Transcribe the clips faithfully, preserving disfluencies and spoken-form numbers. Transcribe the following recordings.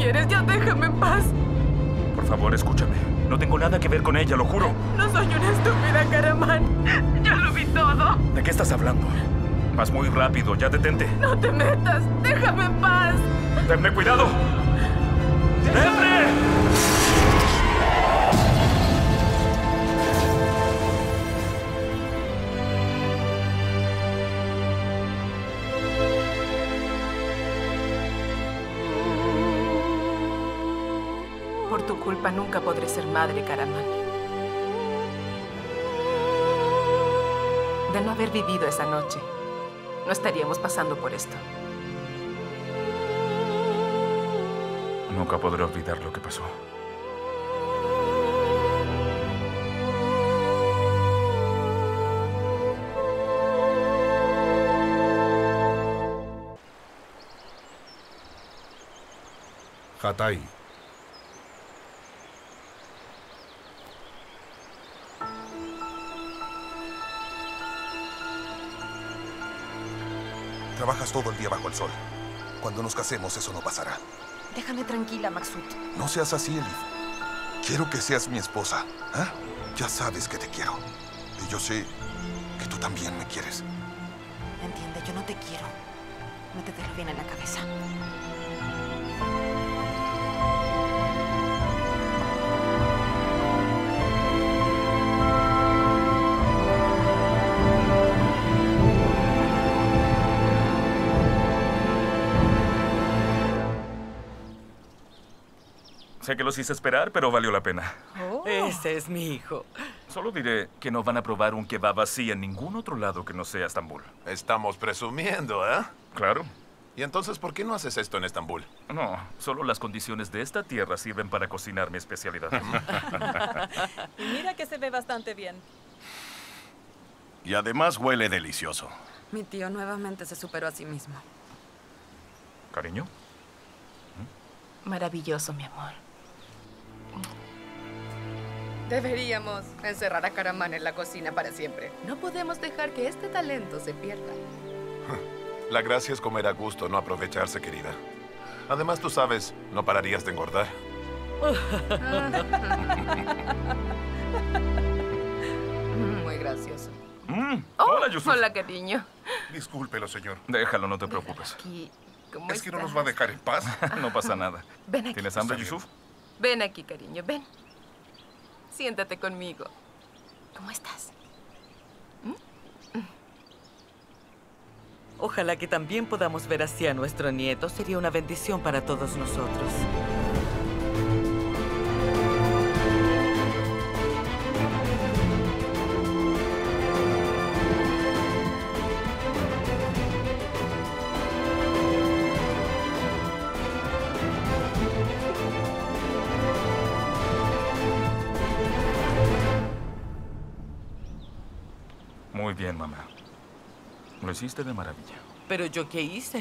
quieres? Ya déjame en paz. Por favor, escúchame. No tengo nada que ver con ella, lo juro. No soy una estúpida, Karaman. Ya lo vi todo. ¿De qué estás hablando? Vas muy rápido, ya detente. No te metas. Déjame en paz. ¡Tenme cuidado! ¡Temple! Por tu culpa nunca podré ser madre, Karaman. De no haber vivido esa noche, no estaríamos pasando por esto. Nunca podré olvidar lo que pasó. Hatay. Trabajas todo el día bajo el sol. Cuando nos casemos, eso no pasará. Déjame tranquila, Maksud. No seas así, Elif. Quiero que seas mi esposa. ¿Eh? Ya sabes que te quiero. Y yo sé que tú también me quieres. Entiende, yo no te quiero. Métetelo bien en la cabeza. Sé que los hice esperar, pero valió la pena. Oh. Ese es mi hijo. Solo diré que no van a probar un kebab así en ningún otro lado que no sea Estambul. Estamos presumiendo, ¿eh? Claro. ¿Y entonces por qué no haces esto en Estambul? No, solo las condiciones de esta tierra sirven para cocinar mi especialidad. Y mira que se ve bastante bien. Y además huele delicioso. Mi tío nuevamente se superó a sí mismo. ¿Cariño? Maravilloso, mi amor. Deberíamos encerrar a Karaman en la cocina para siempre. No podemos dejar que este talento se pierda. La gracia es comer a gusto, no aprovecharse, querida. Además, tú sabes, no pararías de engordar. Muy gracioso. Mm. Oh, Hola, Yusuf. hola, cariño. Discúlpelo, señor. Déjalo, no te preocupes. Aquí, ¿cómo ¿Es que no estás? nos va a dejar en paz? No pasa nada. Ven aquí. ¿Tienes hambre, Está bien. Yusuf? Ven aquí, cariño, ven. Siéntate conmigo. ¿Cómo estás? Ojalá que también podamos ver así a nuestro nieto. Sería una bendición para todos nosotros. Muy bien, mamá. Lo hiciste de maravilla. ¿Pero yo qué hice?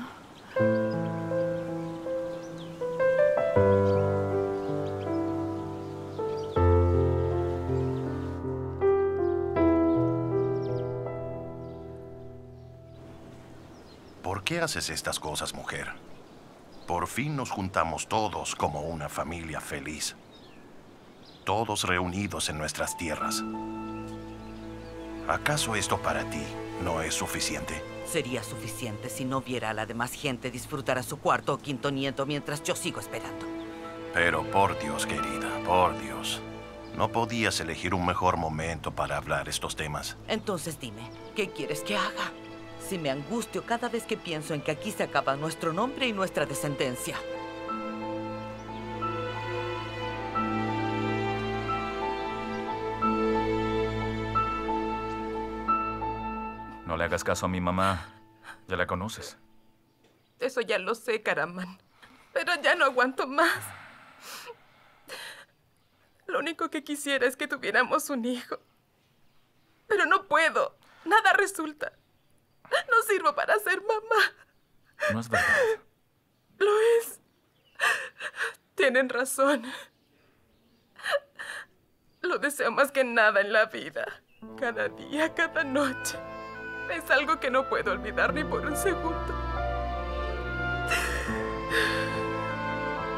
¿Por qué haces estas cosas, mujer? Por fin nos juntamos todos como una familia feliz. Todos reunidos en nuestras tierras. ¿Acaso esto para ti no es suficiente? Sería suficiente si no viera a la demás gente disfrutar a su cuarto o quinto nieto mientras yo sigo esperando. Pero por Dios, querida, por Dios. ¿No podías elegir un mejor momento para hablar estos temas? Entonces dime, ¿qué quieres que haga? Si me angustio cada vez que pienso en que aquí se acaba nuestro nombre y nuestra descendencia. No le hagas caso a mi mamá. Ya la conoces. Eso ya lo sé, Karaman. Pero ya no aguanto más. Lo único que quisiera es que tuviéramos un hijo. Pero no puedo. Nada resulta. No sirvo para ser mamá. No es verdad. Lo es. Tienen razón. Lo deseo más que nada en la vida. Cada día, cada noche. Es algo que no puedo olvidar ni por un segundo.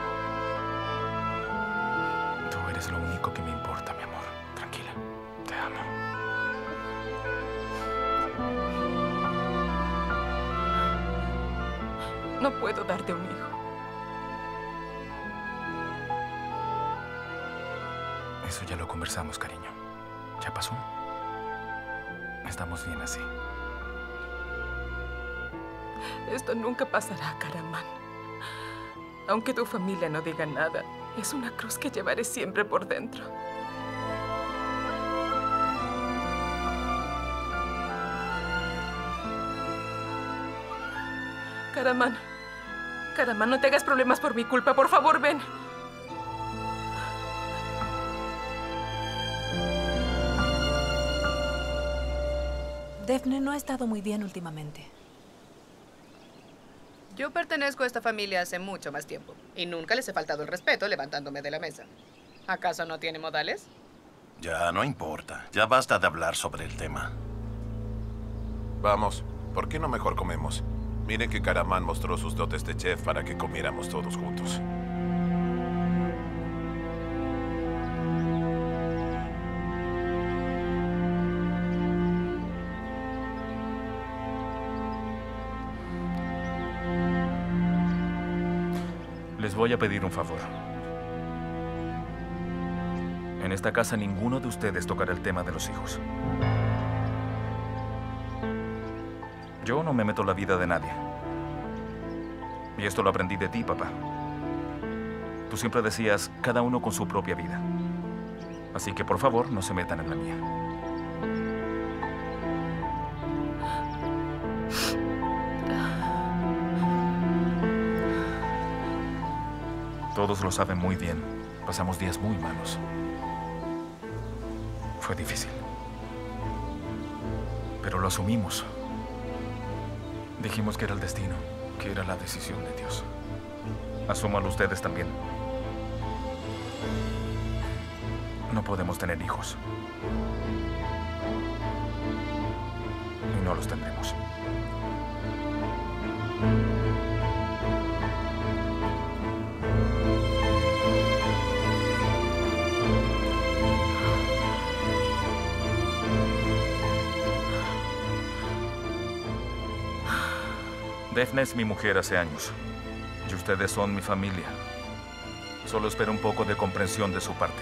No puedo darte un hijo. Eso ya lo conversamos, cariño. Ya pasó. Estamos bien así. Esto nunca pasará, Karaman. Aunque tu familia no diga nada, es una cruz que llevaré siempre por dentro. Karaman. Karaman, no te hagas problemas por mi culpa. Por favor, ven. Daphne no ha estado muy bien últimamente. Yo pertenezco a esta familia hace mucho más tiempo. Y nunca les he faltado el respeto levantándome de la mesa. ¿Acaso no tiene modales? Ya, no importa. Ya basta de hablar sobre el tema. Vamos, ¿por qué no mejor comemos? Miren que Karaman mostró sus dotes de chef para que comiéramos todos juntos. Les voy a pedir un favor. En esta casa ninguno de ustedes tocará el tema de los hijos. Yo no me meto en la vida de nadie. Y esto lo aprendí de ti, papá. Tú siempre decías, cada uno con su propia vida. Así que, por favor, no se metan en la mía. Todos lo saben muy bien. Pasamos días muy malos. Fue difícil. Pero lo asumimos. Dijimos que era el destino, que era la decisión de Dios. Asúmanlo ustedes también. No podemos tener hijos. Y no los tendremos. Daphne es mi mujer hace años. Y ustedes son mi familia. Solo espero un poco de comprensión de su parte.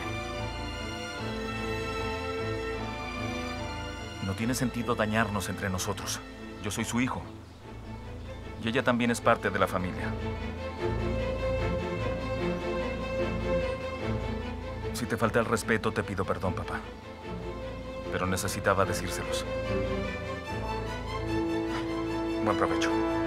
No tiene sentido dañarnos entre nosotros. Yo soy su hijo. Y ella también es parte de la familia. Si te falta el respeto, te pido perdón, papá. Pero necesitaba decírselos. Buen provecho.